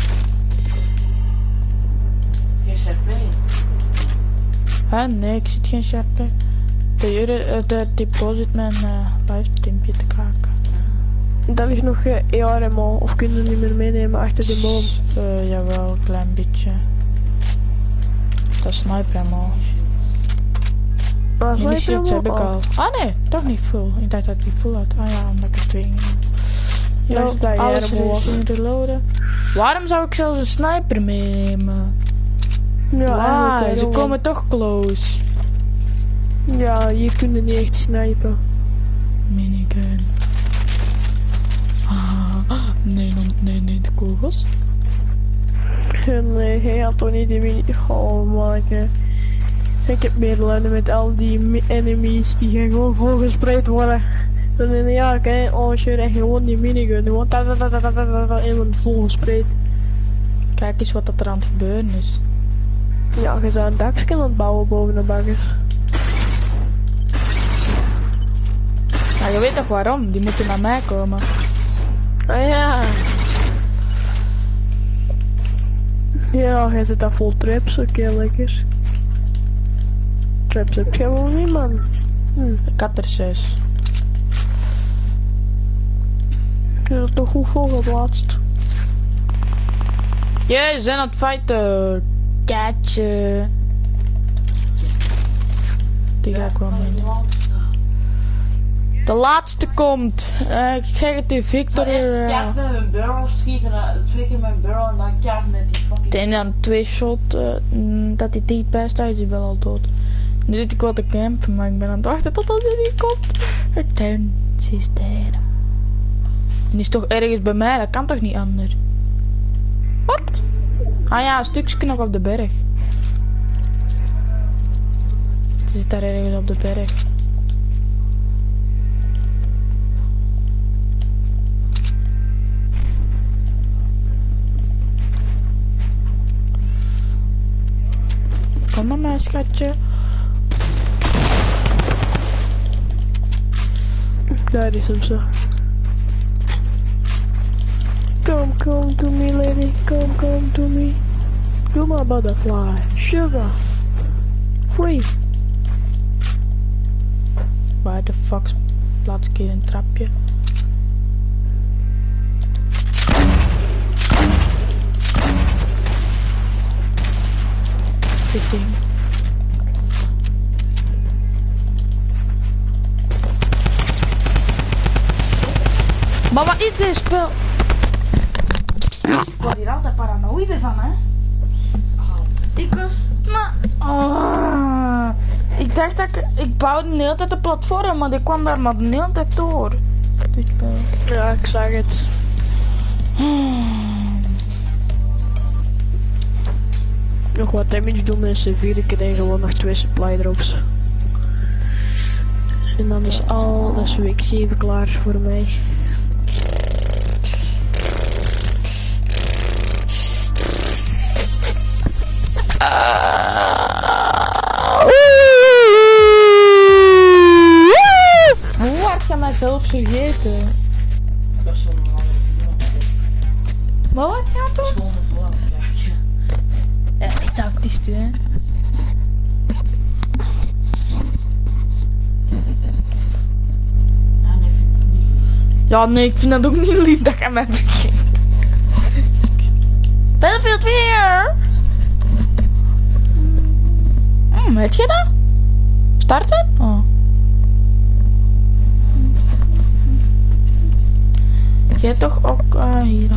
Geen serpent. Huh? Nee, ik zit geen sharpe. De jure, uh, de deposit mijn uh, livestreampje te kraken. Daar ligt nog uh, E R M O, of kunnen we niet meer meenemen achter de boom. Uh, jawel, een klein beetje. Dat is sniper ammo. Ah, Mini sniper shields ammo? heb ik Oh. al. Ah nee, toch niet full. Ik dacht dat die full had. Ah ja, omdat ik er twee ging. Ja, Ja, dat alles jij er is was. in reloaden. Waarom zou ik zelfs een sniper meenemen? Ja, Why? eigenlijk Ze wel. komen toch close. Ja, hier kunnen niet echt snipen. Minigun. Ah, nee, no- nee, nee, de kogels. Nee, hij had toch niet die mini... Oh, man. Ik heb medelijden met al die mi- enemies die gaan gewoon volgespreid worden. Dan in ja, ik hè, als je echt gewoon die minigun, gewoon ta ta ta ta ta ta ta en volgespreid. Kijk eens wat dat er aan het gebeuren is. Ja, je zou een dakje aan het bouwen boven de bakkers. Ja, je weet toch waarom? Die moeten naar mij komen. Ah ja. Ja, hij zit daar vol traps, oké, lekker. Traps heb je gewoon niet, man. Hm. Ik had er zes. Je hebt toch goed volgeplaatst. Jee, ze zijn aan het fighten. Katje. Die ga ik wel Maar die meenemen. laatste. De laatste komt. Eh, ik zeg het u, Victor. Van eerst eh, kaart met mijn barrel schieten, uh, twee keer mijn barrel en dan kaart met die fucking... en dan twee shot eh, mm, dat hij dichtbij staat, is hij wel al dood. Nu zit ik wel te campen, maar ik ben aan het wachten tot hij er niet komt. Het tuin is daar. Die is toch ergens bij mij, dat kan toch niet anders? Wat? Ah ja, een stukje nog op de berg. Ze zit daar ergens op de berg. Kom maar, mijn schatje. Daar is hem zo. Come, come to me, lady. Come, come to me. Do my butterfly. Sugar. Free. Waar de fuck plaats ik hier een trapje? Dit ding. Maar wat is dit spel? Ik word hier altijd paranoïde van, hè. Oh, ik was... Maar... Oh. Ik dacht dat ik... Ik bouwde de hele tijd een platform, maar ik kwam daar maar de hele tijd door. Dit spel. Ja, ik zag het. Nog wat damage doen met z'n vier keer en gewoon nog twee supply drops. En dan is al, dat is week zeven klaar voor mij. Hoe hard ga mij zelf vergeten? Ik was zo'n andere video. Maar wat gaat doen? Schoon het wel afkijken. Ja, echt autist, hè? Ja, nee, vind ik niet. Ja, nee, ik vind dat ook niet lief dat jij mij vergeet. Battlefield weer! Hm, weet je dat? Starten? Oh. Jij toch ook uh, hier?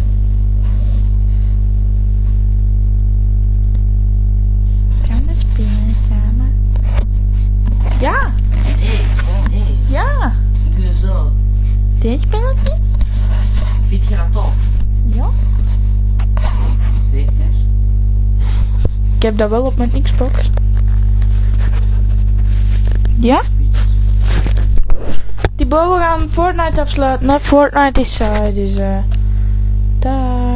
Gaan we spelen samen? Ja! Nee, nee. Ja! Ik doe zo. Dit spelletje? Vind je dat tof? Ja. Zeker? Ik heb dat wel op mijn Xbox. Ja? Die boven gaan Fortnite afsluiten. Nee, Fortnite is saai, dus eh. Uh, daar.